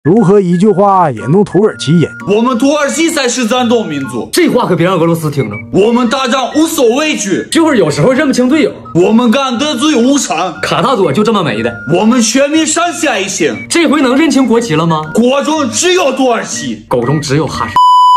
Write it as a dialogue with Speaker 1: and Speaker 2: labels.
Speaker 1: 如何一句话引怒土耳其人？
Speaker 2: 我们土耳其才是战斗民族，
Speaker 3: 这话可别让俄罗斯听着。
Speaker 2: 我们打仗无所畏惧，
Speaker 3: 就是有时候认不清队友。
Speaker 2: 我们敢得罪无产，
Speaker 3: 卡塔佐就这么没的。
Speaker 2: 我们全民上下一心。
Speaker 3: 这回能认清国旗了吗？
Speaker 2: 国中只有土耳其，
Speaker 3: 狗中只有哈士。